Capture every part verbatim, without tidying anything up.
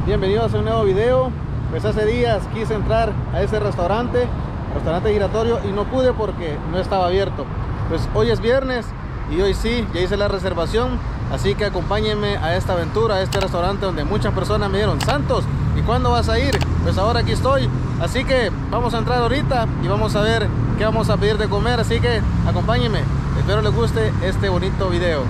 Bienvenidos a un nuevo video. Pues hace días quise entrar a ese restaurante, restaurante giratorio, y no pude porque no estaba abierto. Pues hoy es viernes y hoy sí, ya hice la reservación, así que acompáñenme a esta aventura, a este restaurante donde muchas personas me dijeron: Santos, ¿y cuándo vas a ir? Pues ahora aquí estoy, así que vamos a entrar ahorita y vamos a ver qué vamos a pedir de comer, así que acompáñenme. Espero les guste este bonito video.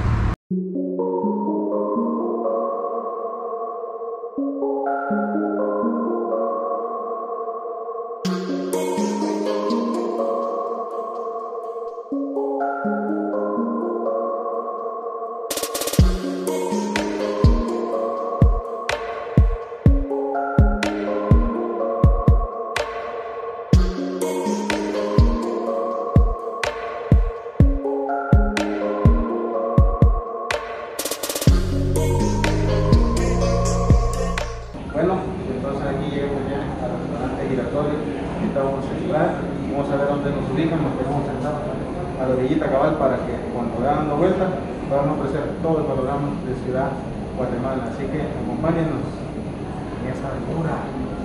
Bueno, entonces aquí llegamos ya al restaurante giratorio. Ahorita vamos a entrar, vamos a ver dónde nos ubican, nos quedamos sentados a la orillita cabal para que cuando vean una vuelta van a ofrecer todo el panorama de Ciudad Guatemala. Así que acompáñenos en esta aventura.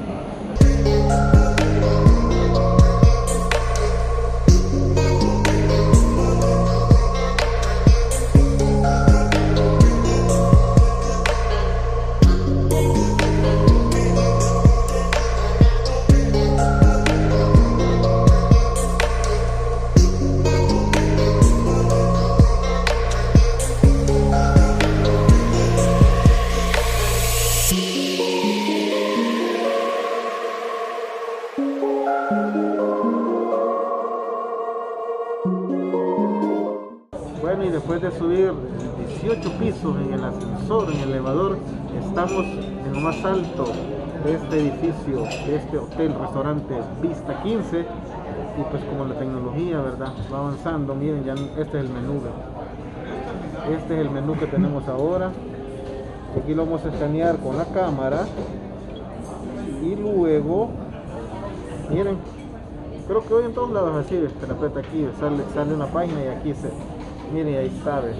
Bueno, y después de subir dieciocho pisos en el ascensor, en el elevador, estamos en lo más alto de este edificio, de este hotel, restaurante Vista quince. Y pues como la tecnología, ¿verdad?, va avanzando, miren, ya este es el menú. Este es el menú que tenemos ahora. Aquí lo vamos a escanear con la cámara. Y luego, miren, creo que hoy en todos lados así, te la aprieta aquí, sale, sale una página y aquí se... Miren, ahí está, ¿ves?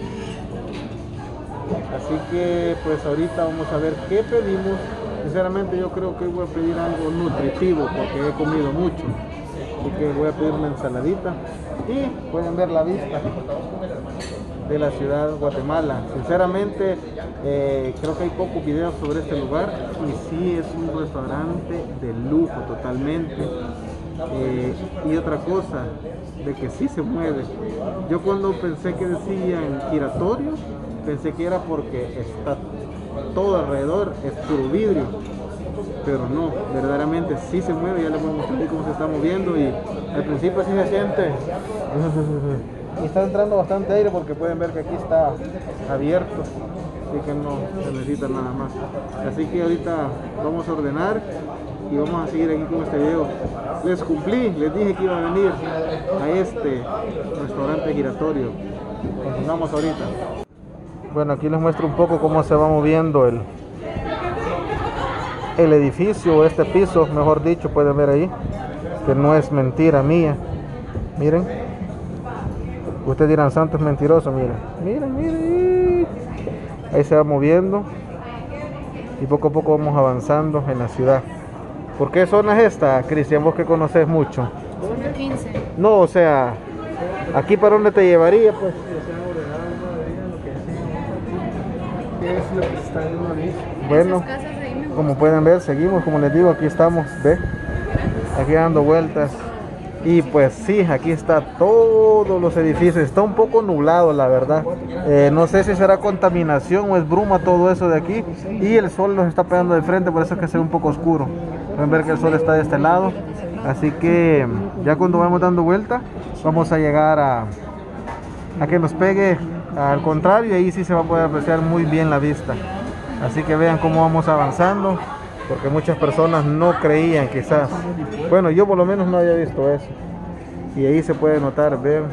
Así que pues ahorita vamos a ver qué pedimos. Sinceramente yo creo que voy a pedir algo nutritivo porque he comido mucho. Así que voy a pedir una ensaladita. Y pueden ver la vista de la ciudad de Guatemala. Sinceramente eh, creo que hay pocos videos sobre este lugar. Y sí, es un restaurante de lujo totalmente. Eh, y otra cosa, de que sí se mueve. Yo cuando pensé que decían giratorio, pensé que era porque está todo alrededor, es puro vidrio, pero no, verdaderamente sí se mueve. Ya les voy a mostrar cómo se está moviendo y al principio sí se siente y está entrando bastante aire porque pueden ver que aquí está abierto, así que no se necesita nada más. Así que ahorita vamos a ordenar y vamos a seguir aquí con este video. Les cumplí, les dije que iba a venir a este restaurante giratorio. Continuamos ahorita. Bueno, aquí les muestro un poco cómo se va moviendo el, el edificio, este piso, mejor dicho. Pueden ver ahí que no es mentira mía. Miren, ustedes dirán: Santos es mentiroso. Miren, miren, miren, ahí se va moviendo y poco a poco vamos avanzando en la ciudad. ¿Por qué zona es esta, Cristian? Vos que conoces mucho. Zona quince. No, o sea, ¿aquí para dónde te llevaría, pues? ¿Qué es lo que está viendo ahí? Bueno, como pueden ver, seguimos, como les digo, aquí estamos, ¿ve? Aquí dando vueltas. Y pues sí, aquí está todos los edificios. Está un poco nublado, la verdad. Eh, no sé si será contaminación o es bruma todo eso de aquí. Y el sol nos está pegando de frente, por eso es que se ve un poco oscuro. Pueden ver que el sol está de este lado. Así que ya cuando vamos dando vuelta, vamos a llegar a, a que nos pegue al contrario. Y ahí sí se va a poder apreciar muy bien la vista. Así que vean cómo vamos avanzando, porque muchas personas no creían, quizás. Bueno, yo por lo menos no había visto eso. Y ahí se puede notar, ven.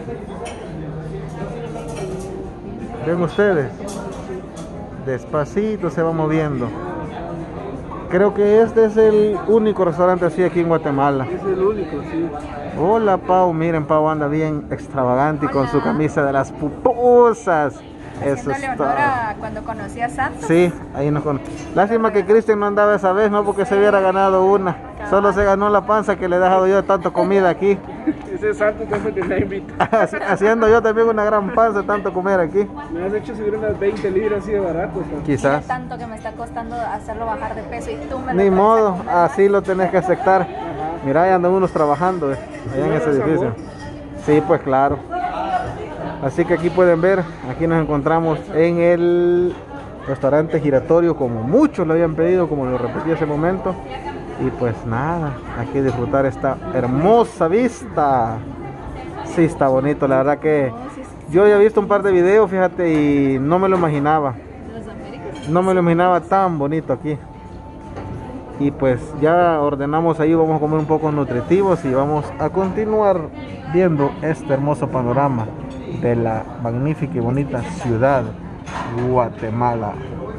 Ven ustedes. Despacito se va moviendo. Creo que este es el único restaurante así aquí en Guatemala. Es el único, sí. Hola, Pau. Miren, Pau anda bien extravagante y con su camisa de las pupusas. Eso Haciéndole es honor todo. a cuando conocí a Santos. Sí, ahí nos con... Lástima que Cristian no andaba esa vez, no porque se hubiera ganado una. Solo se ganó la panza que le he dejado yo de tanto comida aquí. Ese santo también te la invita. Haci- Haciendo yo también una gran panza de tanto comer aquí. Me has hecho subir unas veinte libras así de barato. ¿Sabes? Quizás. Mira tanto que me está costando hacerlo bajar de peso y tú me lo Ni traes a modo, comer, así lo tenés que aceptar. Mira, ahí andan unos trabajando eh, allá en ese edificio. Sí, pues claro. Así que aquí pueden ver, aquí nos encontramos en el restaurante giratorio, como muchos lo habían pedido, como lo repetí hace momento. Y pues nada, aquí disfrutar esta hermosa vista. Sí, está bonito, la verdad que yo ya he visto un par de videos, fíjate, y no me lo imaginaba. Las Américas. No me lo imaginaba tan bonito aquí. Y pues ya ordenamos ahí, vamos a comer un poco nutritivos y vamos a continuar viendo este hermoso panorama de la magnífica y bonita ciudad Guatemala.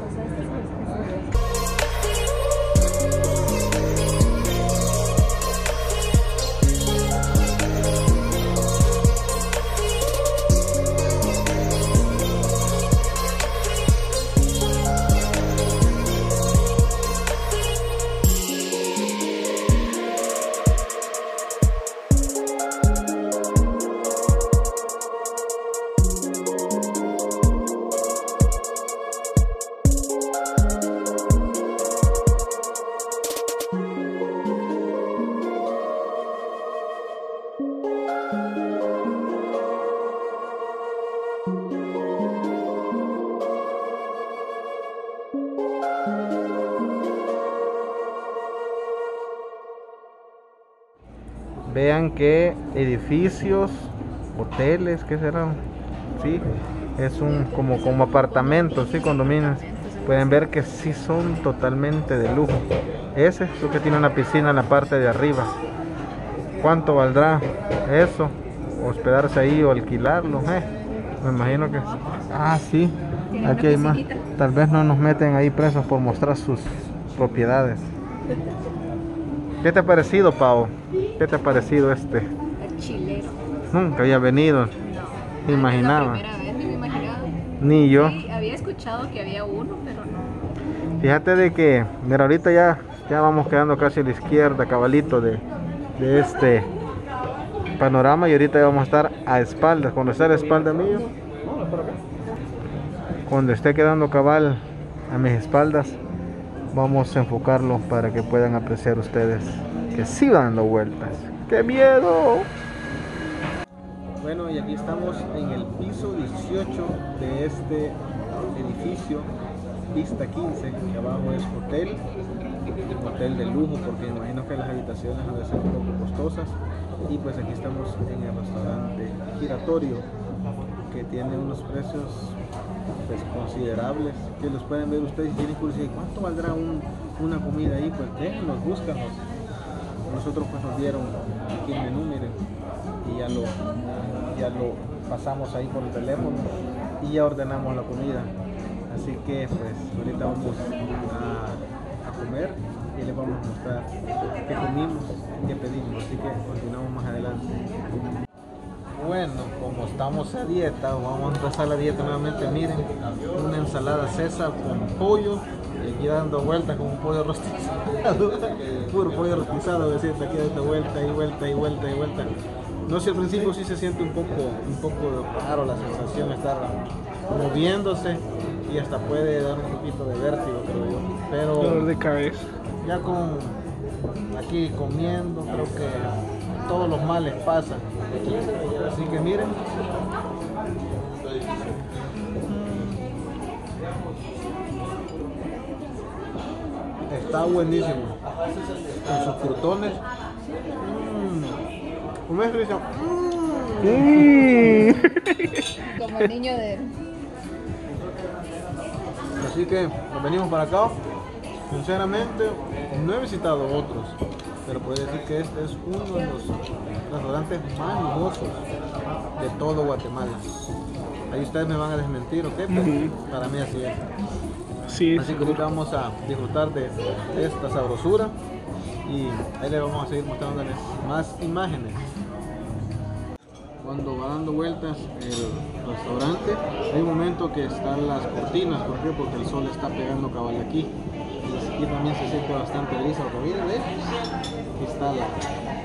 Vean qué edificios, hoteles, ¿qué serán? Sí, es un como, como apartamentos, sí, condominios. Pueden ver que sí son totalmente de lujo. Ese es que tiene una piscina en la parte de arriba. ¿Cuánto valdrá eso? Hospedarse ahí o alquilarlo, eh. Me imagino que... Ah, sí, aquí hay más. Tal vez no nos meten ahí presos por mostrar sus propiedades. ¿Qué te ha parecido, Pau? ¿Qué te ha parecido este? El chileno. Nunca había venido. No. Imaginaba. Es la primera vez, ni me imaginaba. Ni yo. Sí, había escuchado que había uno, pero no. Fíjate de que, mira, ahorita ya, ya vamos quedando casi a la izquierda, cabalito de, de este panorama, y ahorita ya vamos a estar a espaldas. Cuando esté a la espalda mía, cuando esté quedando cabal a mis espaldas, vamos a enfocarlo para que puedan apreciar ustedes que sí van dando vueltas. ¡Qué miedo! Bueno, y aquí estamos en el piso dieciocho de este edificio, pista quince, que abajo es hotel, hotel de lujo, porque imagino que las habitaciones han de ser un poco costosas. Y pues aquí estamos en el restaurante giratorio, que tiene unos precios pues considerables, que los pueden ver ustedes si tienen curiosidad. ¿Cuánto valdrá un, una comida ahí? Pues déjenlos, búscanos. Nosotros pues nos dieron aquí el menú, miren, y ya lo, ya lo pasamos ahí por el teléfono y ya ordenamos la comida. Así que pues ahorita vamos a, a comer y les vamos a mostrar qué comimos y qué pedimos. Así que continuamos más adelante. Bueno, como estamos a dieta, vamos a empezar la dieta nuevamente. Miren, una ensalada César con pollo, y aquí dando vueltas con un pollo rostizado, puro pollo rostizado, decir, aquí dando vuelta y vuelta y vuelta y vuelta. No sé, al principio sí se siente un poco, un poco raro la sensación de estar moviéndose y hasta puede dar un poquito de vértigo, creo yo. Pero Dolor de cabeza. ya con aquí comiendo, creo que todos los males pasan. Así que miren, está buenísimo con sus crutones. Mm. ¿Cómo es, Cristian? Mm. Como el niño de... Así que nos venimos para acá. Sinceramente no he visitado otros, pero puedo decir que este es uno de los restaurantes más lujosos de todo Guatemala. Ahí ustedes me van a desmentir, ¿ok? Pero Ujú. para mí así es. Sí, Así que ahorita vamos a disfrutar de esta sabrosura y ahí les vamos a seguir mostrándoles más imágenes. cuando va dando vueltas el restaurante, hay un momento que están las cortinas. ¿Por qué? Porque el sol está pegando cabal aquí. Y aquí también se siente bastante brisa. Porque miren, ¿ves? Aquí está la,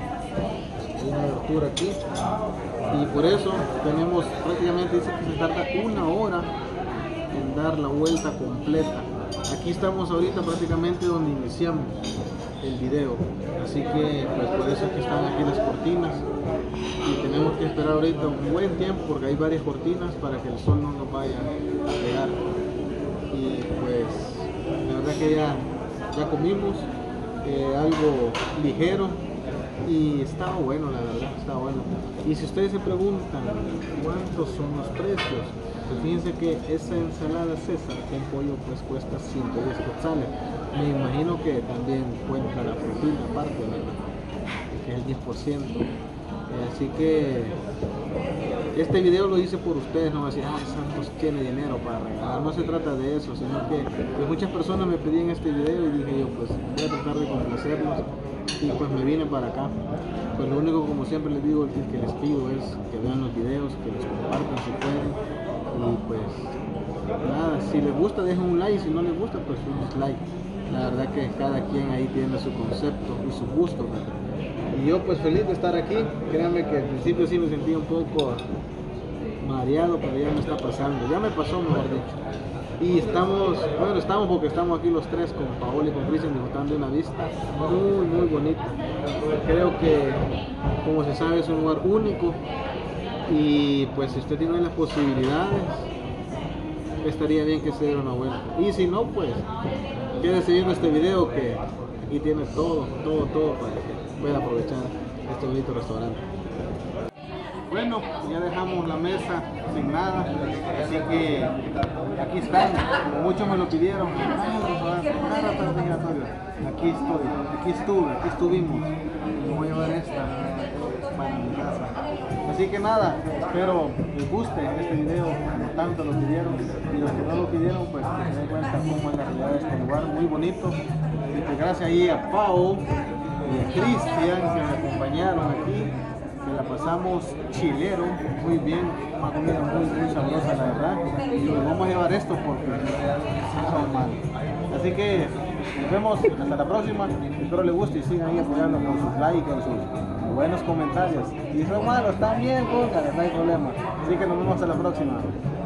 hay una abertura aquí. Y por eso tenemos, prácticamente dice que se tarda una hora en dar la vuelta completa. Aquí estamos ahorita prácticamente donde iniciamos el video, así que pues por eso es que están aquí las cortinas y tenemos que esperar ahorita un buen tiempo porque hay varias cortinas para que el sol no nos vaya a pegar. Y pues la verdad que ya, ya comimos eh, algo ligero y estaba bueno, la verdad, estaba bueno. Y si ustedes se preguntan cuántos son los precios, pues fíjense que esa ensalada César con pollo pues cuesta ciento diez quetzales. Me imagino que también cuenta la proteína aparte, ¿verdad? Que es el diez por ciento. Eh, así que este video lo hice por ustedes, no decir, ah, Santos tiene dinero para regalar. No se trata de eso, sino que pues, muchas personas me pedían este video y dije yo, pues voy a tratar de complacerlos. Y pues me vine para acá. Pues lo único, como siempre les digo, que, que les pido es que vean los videos, que los compartan si pueden. Y pues nada, si les gusta dejen un like, si no les gusta pues un dislike. La verdad que cada quien ahí tiene su concepto y su gusto, ¿verdad? Y yo pues feliz de estar aquí. Créanme que al principio sí me sentí un poco mareado, pero ya me está pasando, ya me pasó mejor dicho. Y estamos, bueno, estamos porque estamos aquí los tres con Paola y con Cristian disfrutando de una vista muy, muy bonita. Creo que, como se sabe, es un lugar único y pues si usted tiene las posibilidades, estaría bien que se diera una vuelta. Y si no, pues quédese viendo este video que aquí tiene todo, todo, todo para que pueda aprovechar este bonito restaurante. Bueno, ya dejamos la mesa sin nada, así que aquí están, como muchos me lo pidieron. Aquí estoy, aquí estuve, aquí estuvimos. Me voy a llevar esta para mi casa. Así que nada, espero les guste este video, como tanto lo pidieron. Y los que no lo pidieron, pues se den cuenta cómo es la realidad de este lugar, muy bonito. Y pues gracias ahí a Pau y a Cristian que me acompañaron aquí. Que la pasamos chilero, muy bien, una comida muy, muy sabrosa la verdad, y nos vamos a llevar esto porque son malos. Así que nos vemos hasta la próxima, espero les guste y sigan ahí apoyando con sus likes, con sus buenos comentarios. Si son malos también, pónganles, no hay problema. Así que nos vemos hasta la próxima.